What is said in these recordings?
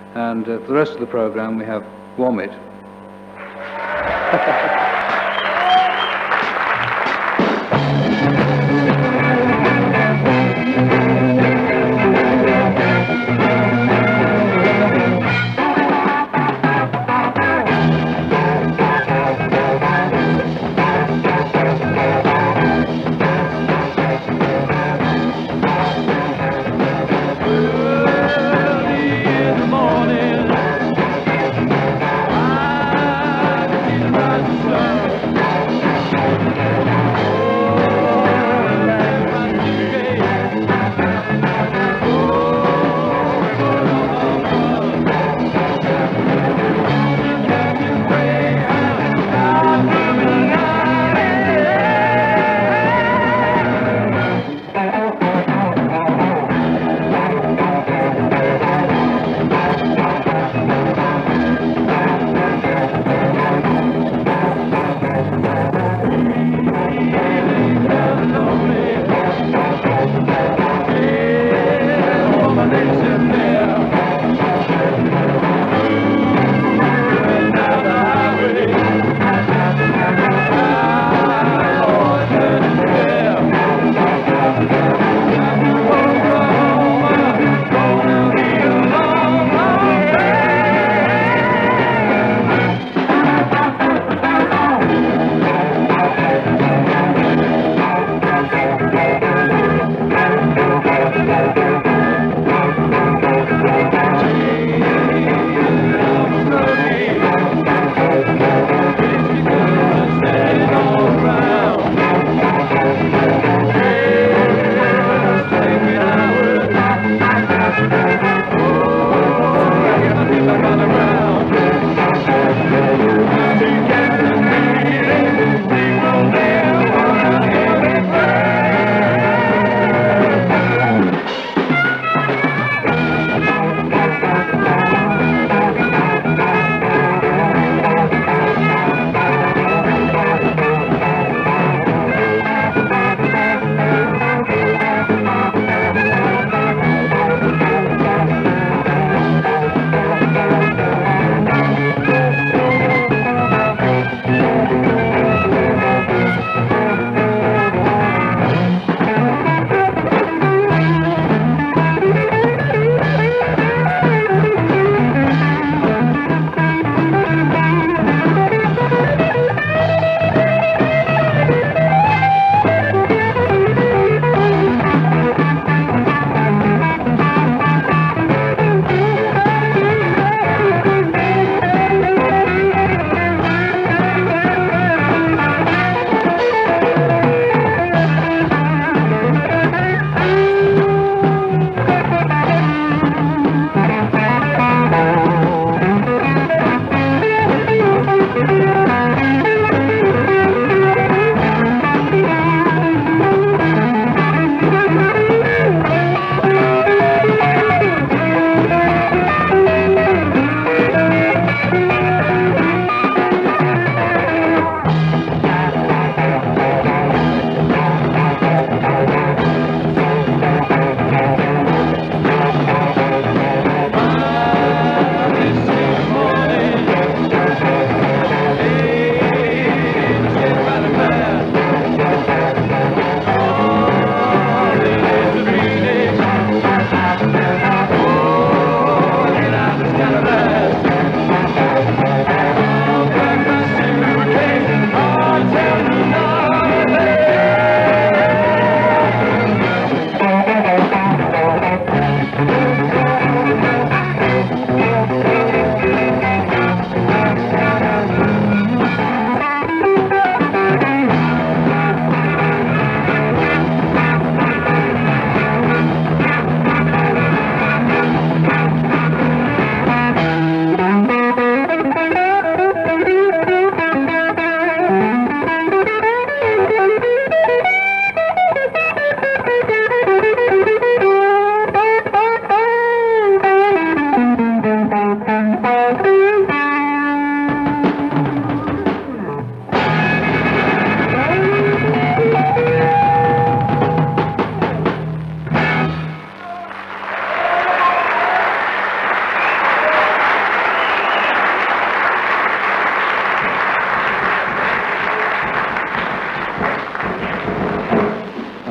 And for the rest of the programme we have Wommit. In the morning, I see the rising sun.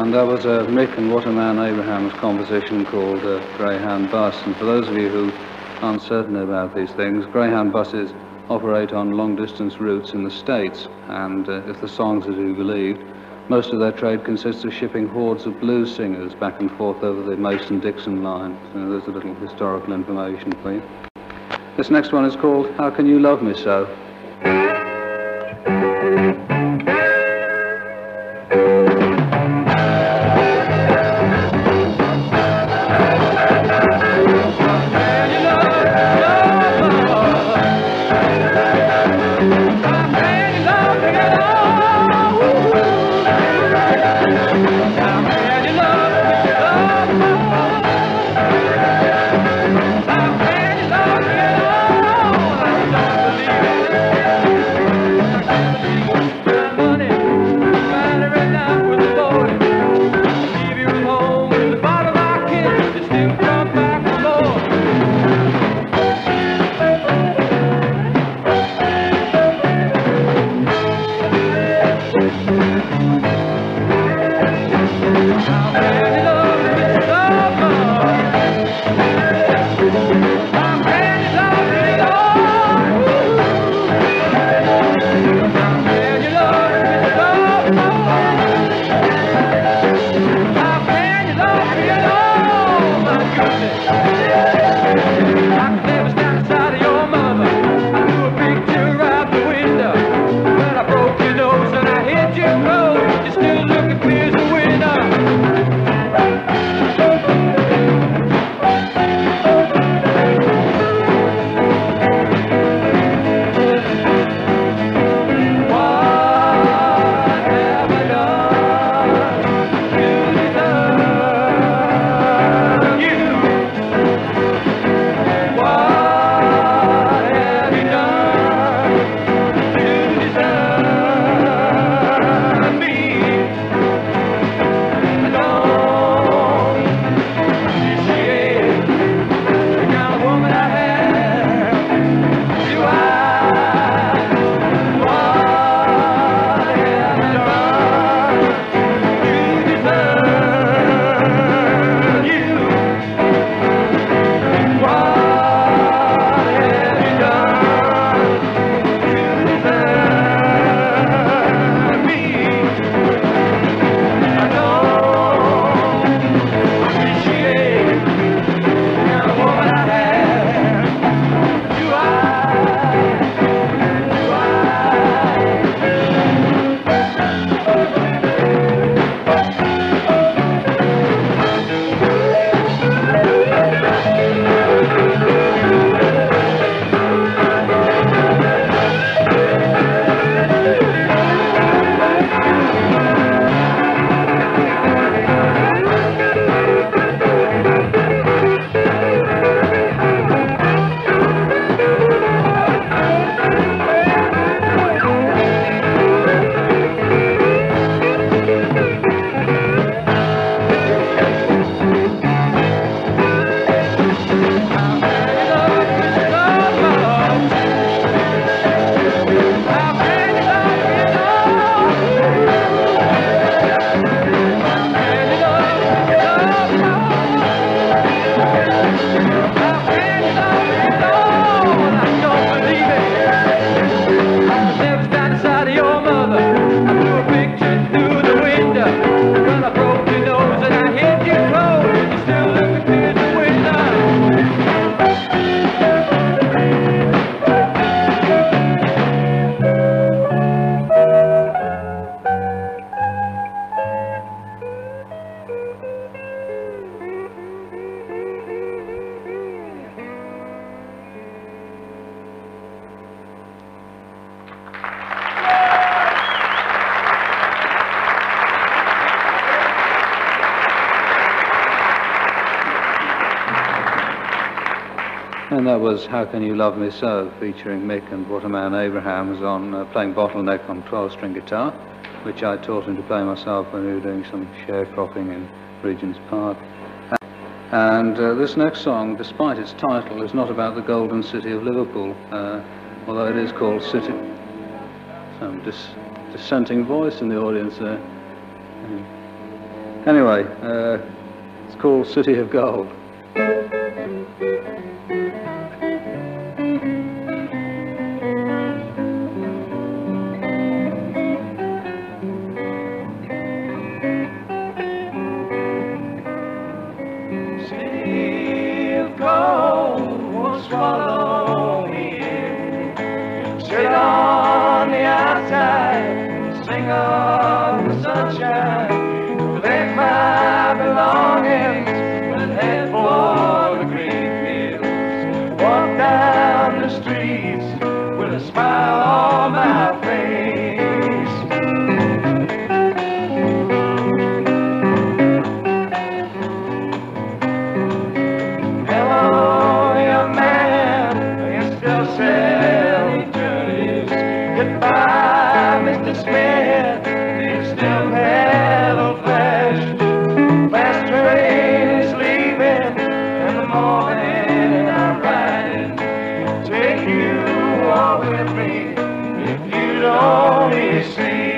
And that was Mick and Waterman Abraham's composition called Greyhound Bus. And for those of you who aren't certain about these things, Greyhound buses operate on long-distance routes in the States, and if the songs are to be believed, most of their trade consists of shipping hordes of blues singers back and forth over the Mason-Dixon line. So there's a little historical information for you. This next one is called How Can You Love Me So? And that was How Can You Love Me So, featuring Mick and Waterman Abrahams on playing bottleneck on 12-string guitar, which I taught him to play myself when we were doing some sharecropping in Regent's Park. And this next song, despite its title, is not about the golden city of Liverpool, although it is called City. Some dissenting voice in the audience there. Anyway, it's called City of Gold. City of gold won't swallow me in. Sit on the outside, sing of the sunshine, collect my belongings and head for the green fields. Walk down the streets with a smile on my face. Hello, young man, are you still selling journeys? Goodbye, Mr. Smith, do you still peddle flesh? Fast train is leaving in the morning and I'm riding. Take you all with me if you'd only see.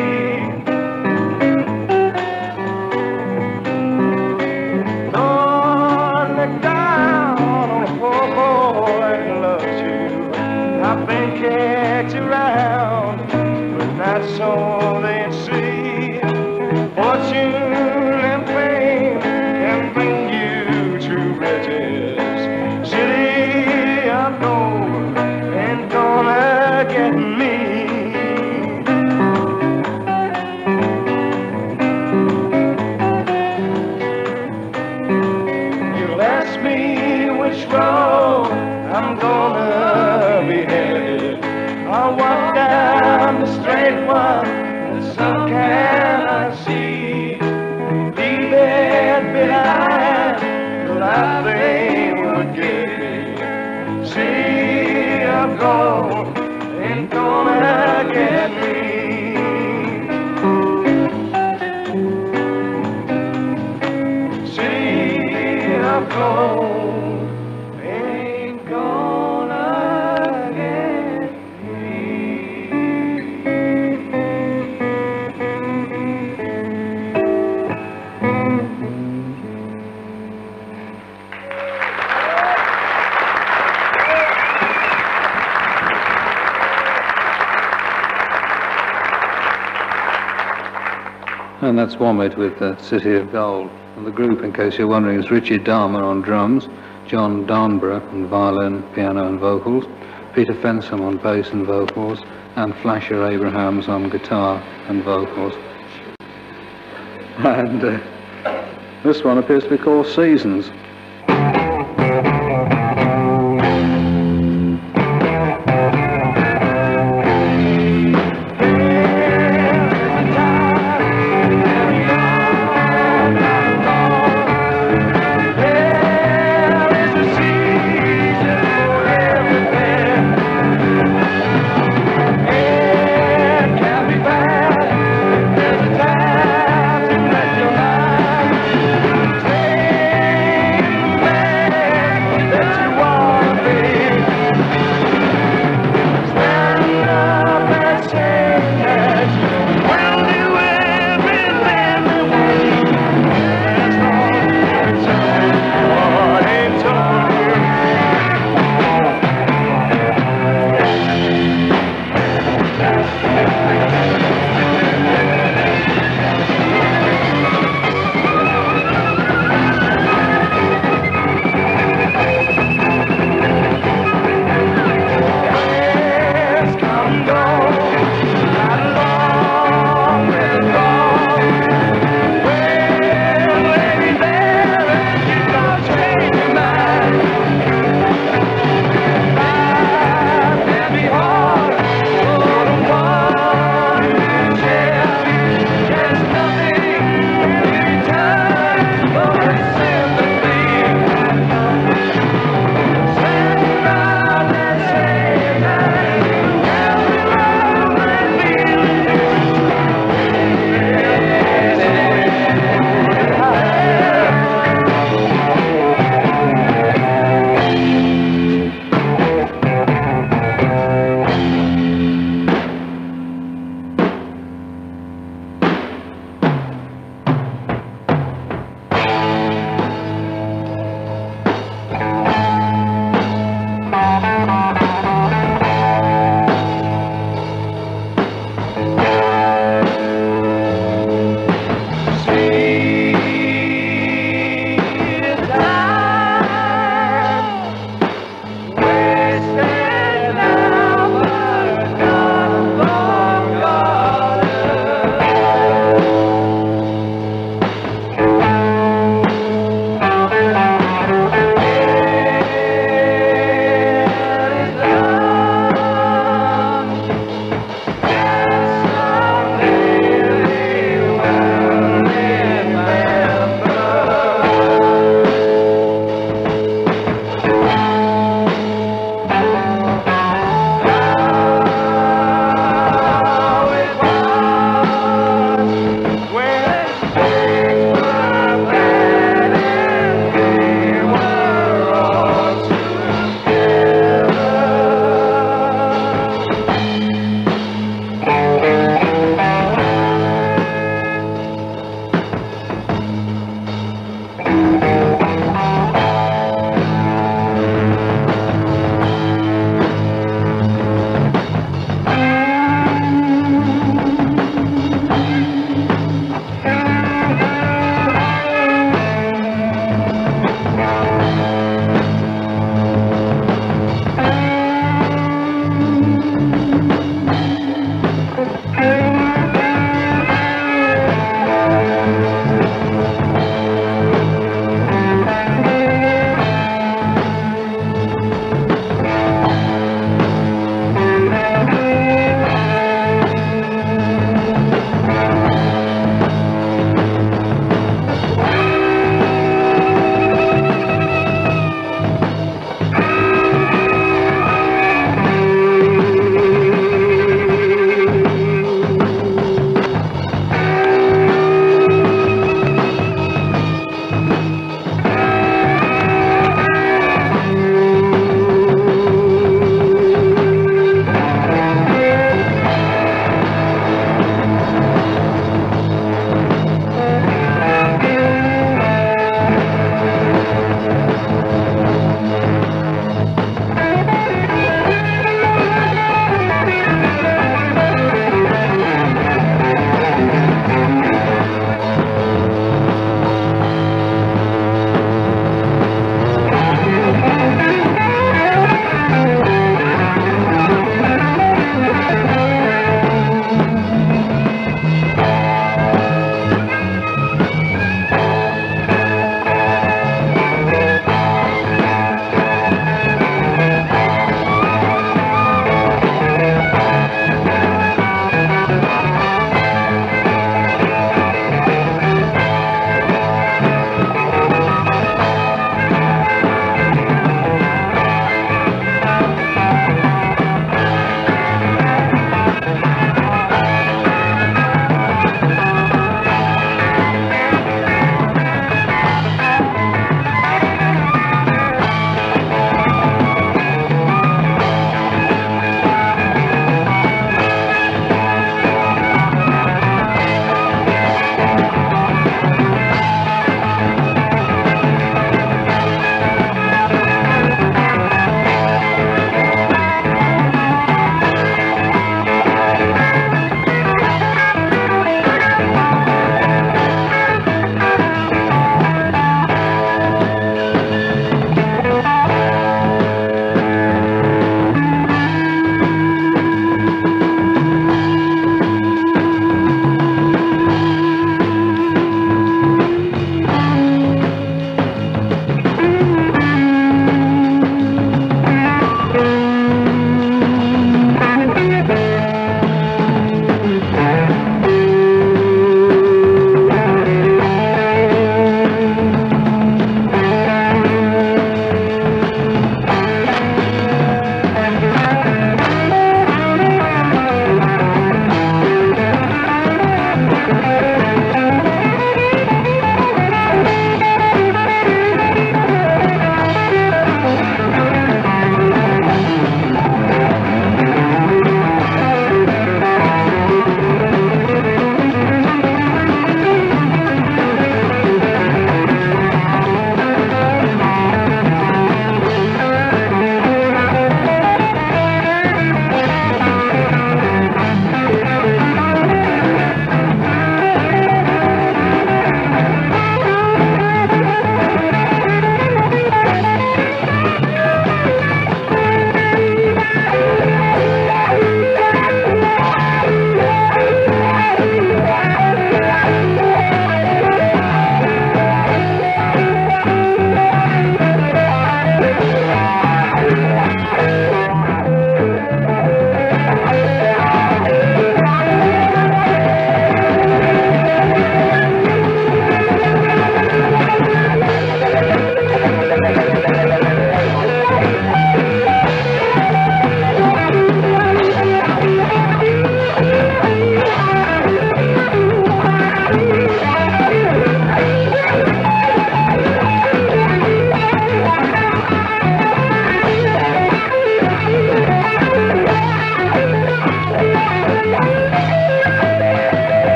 Don't look down on a poor boy that loves you. I've been kicked around, but not so they'd see. Fortune and fame can bring you true riches. City of gold ain't gonna get me. You'll ask me which road I'm gonna be headed. I'll walk down the straight one that some cannot see. Leave it behind, the life they would give me. City of gold ain't gonna get me. City of gold ain't gonna get me. And that's Wommit with the City of Gold. And the group, in case you're wondering, is Richie Dahmer on drums, John Darnborough on violin, piano and vocals, Peter Fensham on bass and vocals, and Flasher Abrahams on guitar and vocals. And this one appears to be called Seasons. Take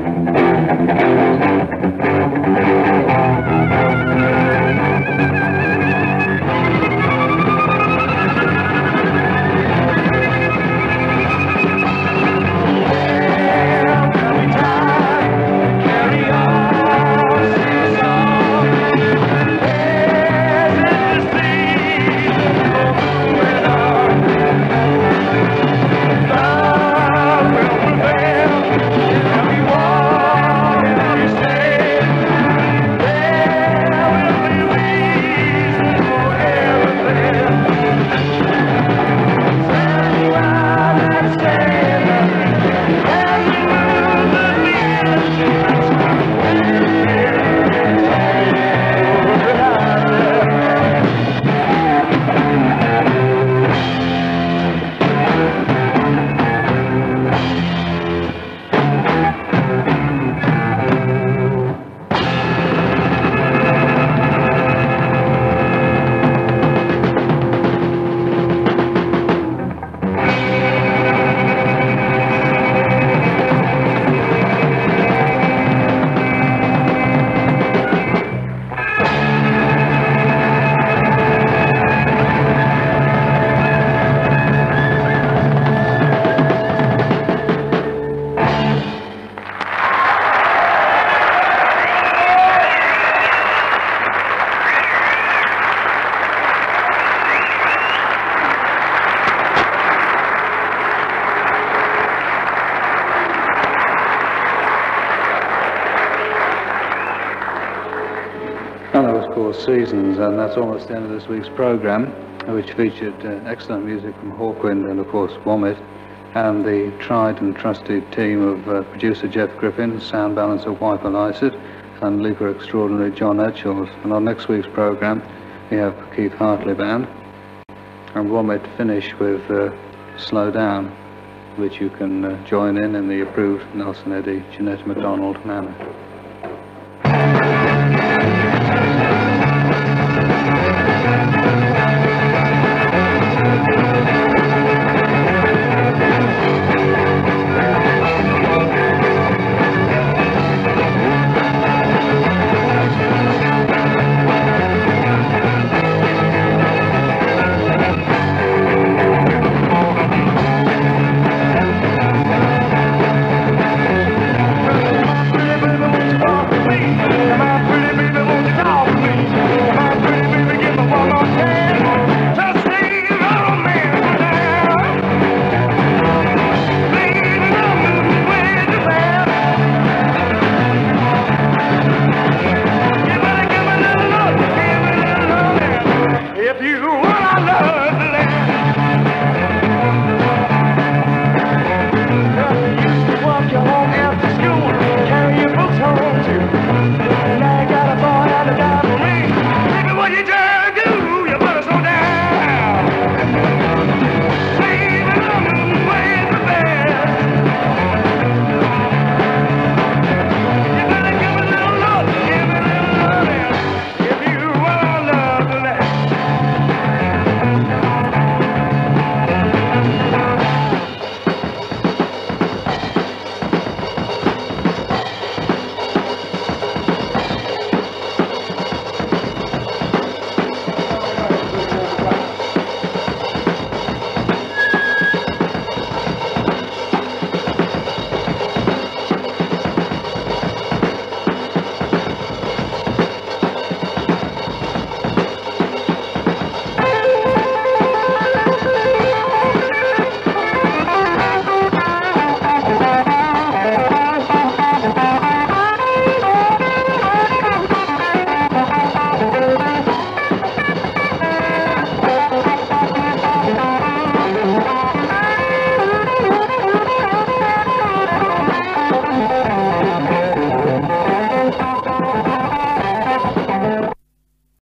Seasons, and that's almost the end of this week's program, which featured excellent music from Hawkwind and of course Wommit, and the tried and trusted team of producer Jeff Griffin, sound balancer Wiper Lysett, and leaper extraordinary John Etchells. And on next week's program we have Keith Hartley Band, and Wommit finish with Slow Down, which you can join in the approved Nelson Eddy, Jeanette MacDonald manner.